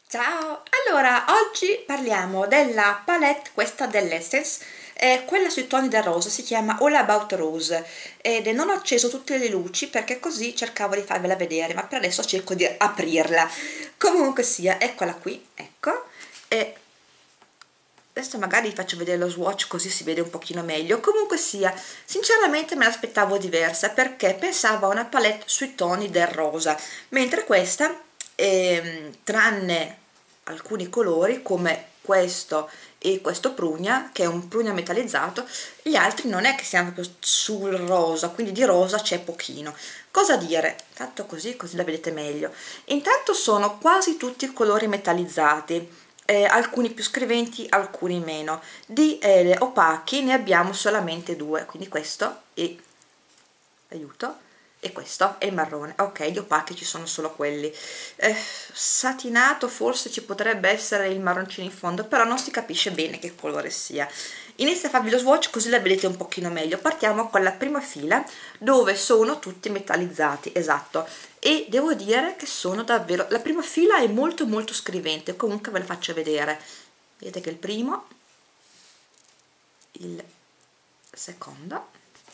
Ciao! Allora, oggi parliamo della palette, questa dell'Essence, quella sui toni del rosa, si chiama All About Rose ed non ho acceso tutte le luci perché così cercavo di farvela vedere, ma per adesso cerco di aprirla. Comunque sia, eccola qui, ecco, e adesso magari vi faccio vedere lo swatch così si vede un pochino meglio. Comunque sia, sinceramente me l'aspettavo diversa perché pensavo a una palette sui toni del rosa, mentre questa, tranne alcuni colori come questo e questo prugna, che è un prugna metallizzato, gli altri non è che siano proprio sul rosa, quindi di rosa c'è pochino. Cosa dire? Tanto così la vedete meglio. Intanto sono quasi tutti colori metallizzati, alcuni più scriventi, alcuni meno. Di opachi ne abbiamo solamente due, quindi questo e aiuto, e questo è il marrone. Ok, gli opachi ci sono solo quelli. Satinato forse ci potrebbe essere il marroncino in fondo, però non si capisce bene che colore sia. Inizio a farvi lo swatch così la vedete un pochino meglio. Partiamo con la prima fila dove sono tutti metallizzati, esatto, e devo dire che sono davvero, la prima fila è molto scrivente. Comunque ve la faccio vedere. Vedete che il primo, il secondo,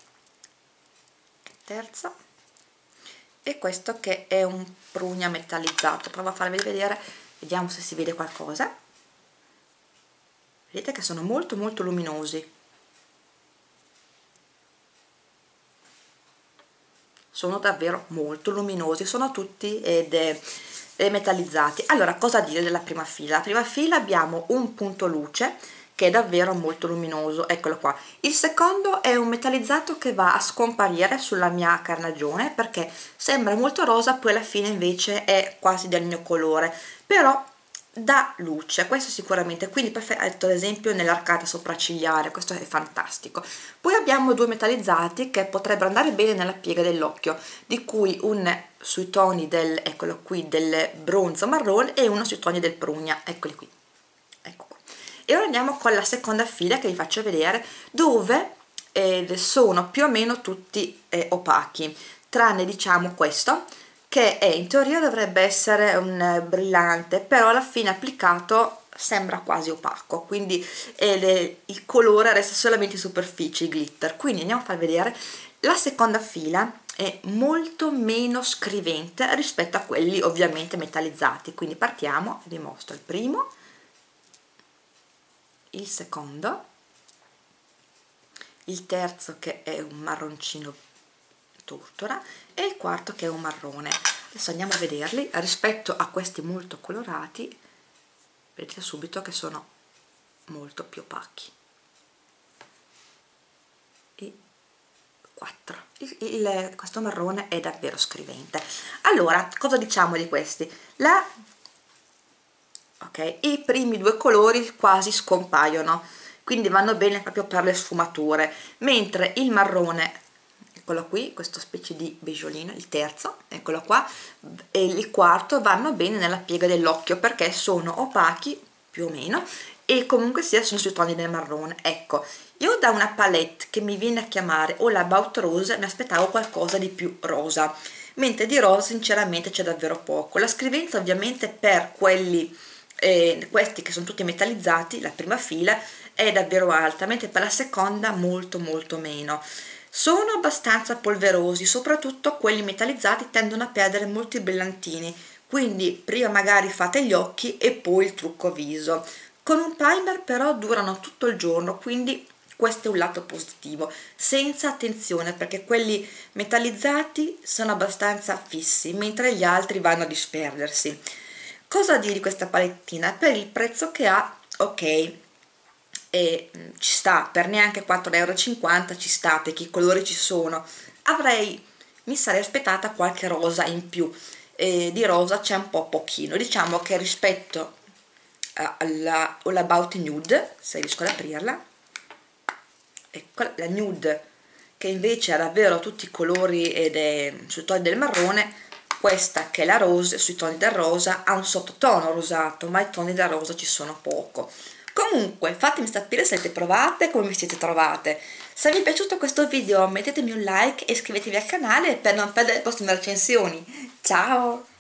il terzo e questo che è un prugna metallizzato. Provo a farvi vedere, vediamo se si vede qualcosa. Vedete che sono molto luminosi, sono davvero molto luminosi, sono tutti metallizzati. Allora, cosa dire della prima fila? La prima fila abbiamo un punto luce che è davvero molto luminoso, eccolo qua. Il secondo è un metallizzato che va a scomparire sulla mia carnagione perché sembra molto rosa, poi alla fine invece è quasi del mio colore, però dà luce, questo sicuramente, quindi perfetto ad esempio nell'arcata sopraccigliare, questo è fantastico. Poi abbiamo due metallizzati che potrebbero andare bene nella piega dell'occhio, di cui un sui toni del, eccolo qui, del bronzo marrone e uno sui toni del prugna, eccoli qui, ecco qua. E ora andiamo con la seconda fila che vi faccio vedere, dove sono più o meno tutti opachi, tranne diciamo questo che è, in teoria dovrebbe essere un brillante, però alla fine applicato sembra quasi opaco, quindi il colore resta solamente in superficie, glitter. Quindi andiamo a far vedere. La seconda fila è molto meno scrivente rispetto a quelli ovviamente metallizzati, quindi partiamo, vi mostro il primo, il secondo, il terzo che è un marroncino tortora e il quarto che è un marrone. Adesso andiamo a vederli. Rispetto a questi molto colorati vedete subito che sono molto più opachi. E 4, questo marrone è davvero scrivente. Allora, cosa diciamo di questi? Ok, i primi due colori quasi scompaiono, quindi vanno bene proprio per le sfumature, mentre il marrone, eccolo qui, questa specie di beggiolino, il terzo, eccolo qua, e il quarto vanno bene nella piega dell'occhio perché sono opachi più o meno e comunque sia sono sui toni del marrone. Ecco, io da una palette che mi viene a chiamare All About Rose mi aspettavo qualcosa di più rosa, mentre di rosa sinceramente c'è davvero poco. La scrivenza ovviamente per quelli questi che sono tutti metallizzati, la prima fila è davvero alta, mentre per la seconda molto meno. Sono abbastanza polverosi, soprattutto quelli metallizzati tendono a perdere molti brillantini, quindi prima magari fate gli occhi e poi il trucco viso. Con un primer però durano tutto il giorno, quindi questo è un lato positivo, senza attenzione perché quelli metallizzati sono abbastanza fissi, mentre gli altri vanno a disperdersi. Cosa dire di questa palettina? Per il prezzo che ha, ok, e ci sta, per neanche 4,50 € ci sta, perché i colori ci sono. Mi sarei aspettata qualche rosa in più, di rosa c'è un po' pochino, diciamo che rispetto alla All About Nude, se riesco ad aprirla, ecco la nude che invece ha davvero tutti i colori ed è sui toni del marrone, questa che è la rose sui toni del rosa ha un sottotono rosato, ma i toni del rosa ci sono poco. Comunque fatemi sapere se avete provate, come vi siete trovate. Se vi è piaciuto questo video mettetemi un like e iscrivetevi al canale per non perdere le prossime recensioni. Ciao!